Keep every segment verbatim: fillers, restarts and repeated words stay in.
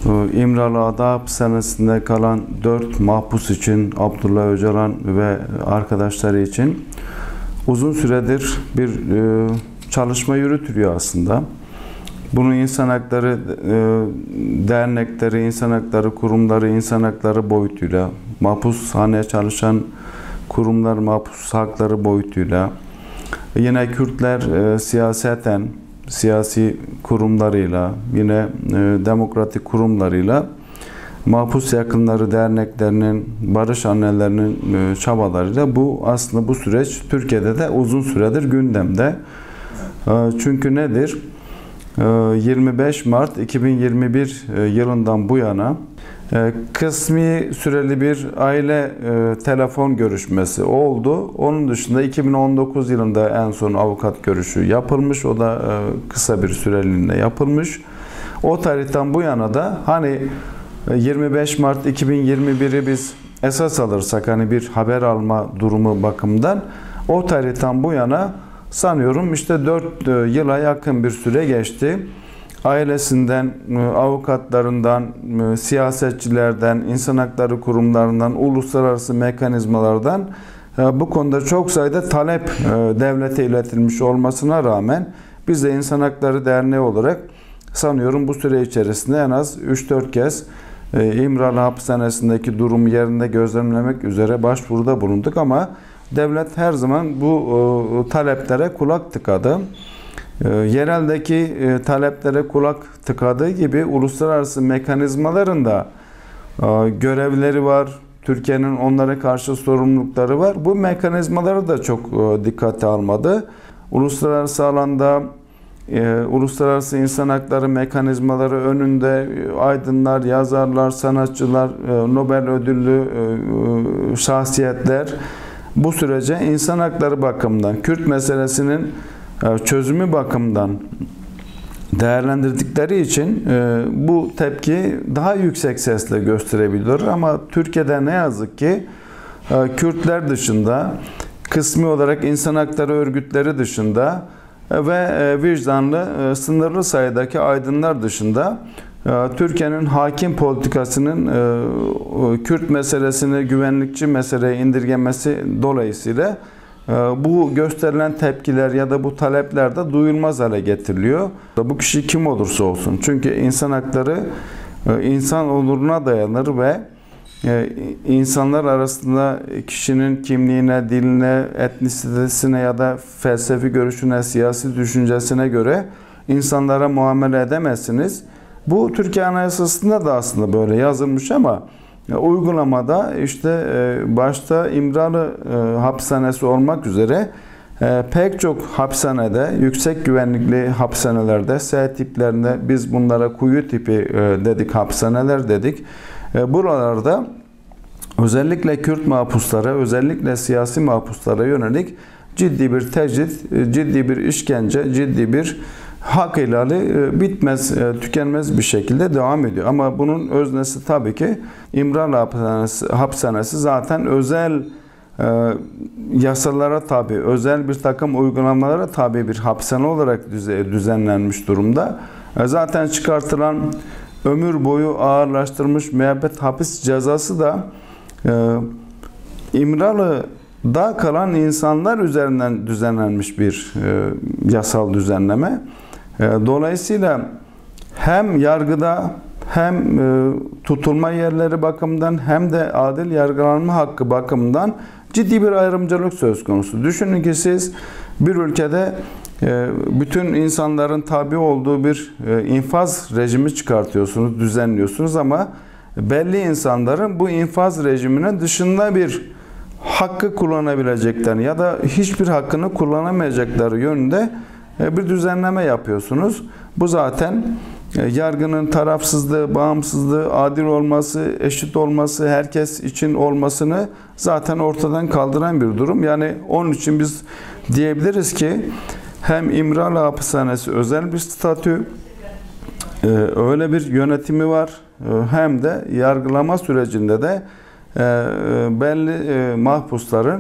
İmralı Ada Hapishanesi'nde kalan dört mahpus için, Abdullah Öcalan ve arkadaşları için uzun süredir bir çalışma yürütülüyor aslında. Bunu insan hakları dernekleri, insan hakları kurumları, insan hakları boyutuyla, mahpushaneye çalışan kurumlar, mahpus hakları boyutuyla, yine Kürtler siyaseten, siyasi kurumlarıyla, yine e, demokratik kurumlarıyla, mahpus yakınları derneklerinin, barış annelerinin e, çabalarıyla bu aslında bu süreç Türkiye'de de uzun süredir gündemde. E, çünkü nedir? E, yirmi beş Mart iki bin yirmi bir e, yılından bu yana e, kısmi süreli bir aile e, telefon görüşmesi oldu. Onun dışında iki bin on dokuz yılında en son avukat görüşü yapılmış. O da e, kısa bir süreliğine yapılmış. O tarihten bu yana da hani yirmi beş Mart iki bin yirmi bir'i biz esas alırsak, hani bir haber alma durumu bakımından, o tarihten bu yana sanıyorum işte dört yıla yakın bir süre geçti. Ailesinden, avukatlarından, siyasetçilerden, insan hakları kurumlarından, uluslararası mekanizmalardan bu konuda çok sayıda talep devlete iletilmiş olmasına rağmen biz de İnsan Hakları Derneği olarak sanıyorum bu süre içerisinde en az üç dört kez İmralı Hapishanesi'ndeki durumu yerinde gözlemlemek üzere başvuruda bulunduk ama devlet her zaman bu taleplere kulak tıkadı. Yereldeki taleplere kulak tıkadığı gibi uluslararası mekanizmaların da görevleri var. Türkiye'nin onlara karşı sorumlulukları var. Bu mekanizmaları da çok dikkate almadı. Uluslararası alanda uluslararası insan hakları mekanizmaları önünde aydınlar, yazarlar, sanatçılar, Nobel ödüllü şahsiyetler bu sürece insan hakları bakımından, Kürt meselesinin çözümü bakımından değerlendirdikleri için bu tepki daha yüksek sesle gösterebiliyor. Ama Türkiye'de ne yazık ki Kürtler dışında, kısmi olarak insan hakları örgütleri dışında ve vicdanlı, sınırlı sayıdaki aydınlar dışında Türkiye'nin hakim politikasının Kürt meselesini güvenlikçi meseleye indirgemesi dolayısıyla bu gösterilen tepkiler ya da bu talepler de duyulmaz hale getiriliyor. Bu kişi kim olursa olsun. Çünkü insan hakları insan onuruna dayanır ve insanlar arasında kişinin kimliğine, diline, etnisitesine ya da felsefi görüşüne, siyasi düşüncesine göre insanlara muamele edemezsiniz. Bu Türkiye Anayasası'nda da aslında böyle yazılmış ama uygulamada işte başta İmralı Hapishanesi olmak üzere pek çok hapishanede, yüksek güvenlikli hapishanelerde, S tiplerinde, biz bunlara kuyu tipi dedik, hapishaneler dedik. Buralarda özellikle Kürt mahpuslara, özellikle siyasi mahpuslara yönelik ciddi bir tecrit, ciddi bir işkence, ciddi bir hak ihlali bitmez, tükenmez bir şekilde devam ediyor. Ama bunun öznesi tabii ki İmralı Hapishanesi, hapishanesi zaten özel e, yasalara tabi, özel bir takım uygulamalara tabi bir hapishane olarak düze, düzenlenmiş durumda. E, zaten çıkartılan ömür boyu ağırlaştırılmış müebbet hapis cezası da e, İmralı'da kalan insanlar üzerinden düzenlenmiş bir e, yasal düzenleme. Dolayısıyla hem yargıda hem tutulma yerleri bakımından hem de adil yargılanma hakkı bakımından ciddi bir ayrımcılık söz konusu. Düşünün ki siz bir ülkede bütün insanların tabi olduğu bir infaz rejimi çıkartıyorsunuz, düzenliyorsunuz ama belli insanların bu infaz rejiminin dışında bir hakkı kullanabileceklerini ya da hiçbir hakkını kullanamayacakları yönünde bir düzenleme yapıyorsunuz. Bu zaten yargının tarafsızlığı, bağımsızlığı, adil olması, eşit olması, herkes için olmasını zaten ortadan kaldıran bir durum. Yani onun için biz diyebiliriz ki hem İmralı Hapishanesi özel bir statü, öyle bir yönetimi var, hem de yargılama sürecinde de belli mahpusların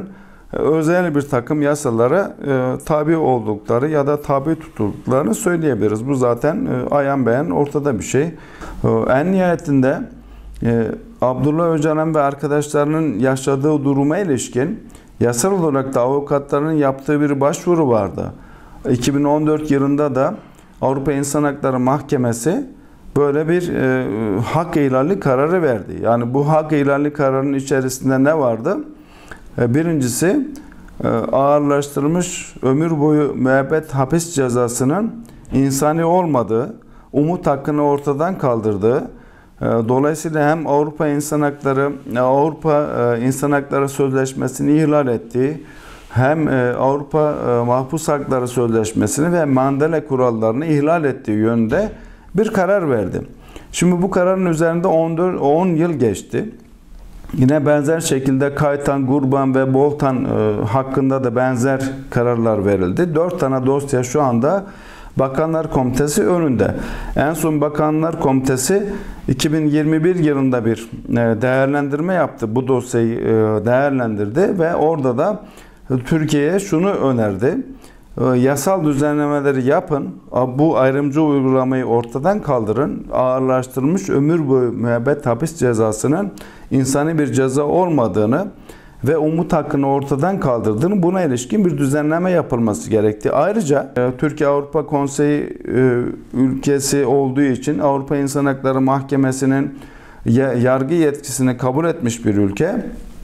özel bir takım yasalara e, tabi oldukları ya da tabi tutulduklarını söyleyebiliriz. Bu zaten e, ayan beyan ortada bir şey. E, en nihayetinde e, Abdullah Öcalan ve arkadaşlarının yaşadığı duruma ilişkin yasal olarak da avukatlarının yaptığı bir başvuru vardı. iki bin on dört yılında da Avrupa İnsan Hakları Mahkemesi böyle bir e, hak ihlali kararı verdi. Yani bu hak ihlali kararının içerisinde ne vardı? E, birincisi e, ağırlaştırılmış ömür boyu müebbet hapis cezasının insani olmadığı, umut hakkını ortadan kaldırdığı, e, dolayısıyla hem Avrupa İnsan Hakları Avrupa e, İnsan Hakları Sözleşmesi'ni ihlal ettiği, hem e, Avrupa e, Mahpus Hakları Sözleşmesi'ni ve Mandela kurallarını ihlal ettiği yönde bir karar verdi. Şimdi bu kararın üzerinde on dört on yıl geçti. Yine benzer şekilde Kaytan, Gurban ve Boltan e, hakkında da benzer kararlar verildi. dört tane dosya şu anda Bakanlar Komitesi önünde. En son Bakanlar Komitesi iki bin yirmi bir yılında bir e, değerlendirme yaptı. Bu dosyayı e, değerlendirdi ve orada da Türkiye'ye şunu önerdi. Yasal düzenlemeleri yapın, bu ayrımcı uygulamayı ortadan kaldırın, ağırlaştırılmış ömür boyu müebbet hapis cezasının insani bir ceza olmadığını ve umut hakkını ortadan kaldırdığını, buna ilişkin bir düzenleme yapılması gerekti. Ayrıca Türkiye Avrupa Konseyi ülkesi olduğu için Avrupa İnsan Hakları Mahkemesi'nin yargı yetkisini kabul etmiş bir ülke.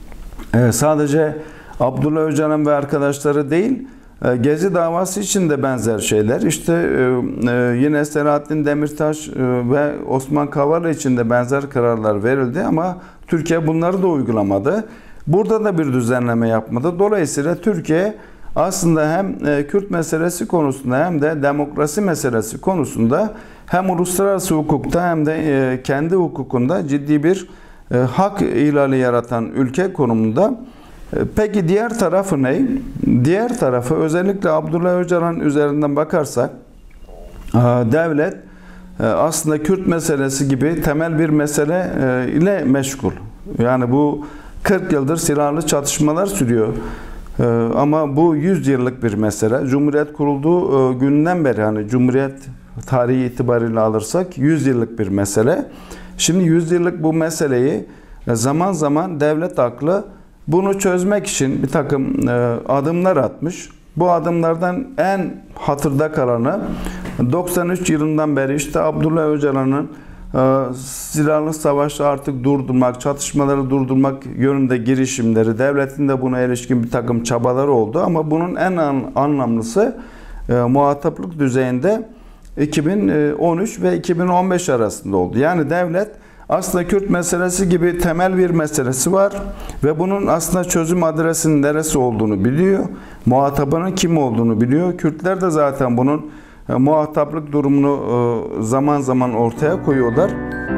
Sadece Abdullah Öcalan ve arkadaşları değil, Gezi davası için de benzer şeyler. İşte yine Selahattin Demirtaş ve Osman Kavala için de benzer kararlar verildi ama Türkiye bunları da uygulamadı. Burada da bir düzenleme yapmadı. Dolayısıyla Türkiye aslında hem Kürt meselesi konusunda hem de demokrasi meselesi konusunda hem uluslararası hukukta hem de kendi hukukunda ciddi bir hak ihlali yaratan ülke konumunda. Peki diğer tarafı ne? Diğer tarafı özellikle Abdullah Öcalan üzerinden bakarsak devlet aslında Kürt meselesi gibi temel bir mesele ile meşgul. Yani bu kırk yıldır silahlı çatışmalar sürüyor. Ama bu yüz yıllık bir mesele. Cumhuriyet kurulduğu günden beri, hani Cumhuriyet tarihi itibariyle alırsak yüz yıllık bir mesele. Şimdi yüz yıllık bu meseleyi zaman zaman devlet aklı bunu çözmek için bir takım adımlar atmış. Bu adımlardan en hatırda kalanı doksan üç yılından beri işte Abdullah Öcalan'ın silahlı savaşı artık durdurmak, çatışmaları durdurmak yönünde girişimleri, devletin de buna ilişkin bir takım çabaları oldu. Ama bunun en anlamlısı muhataplık düzeyinde iki bin on üç ve iki bin on beş arasında oldu. Yani devlet aslında Kürt meselesi gibi temel bir meselesi var ve bunun aslında çözüm adresinin neresi olduğunu biliyor. Muhatabının kim olduğunu biliyor. Kürtler de zaten bunun muhataplık durumunu zaman zaman ortaya koyuyorlar.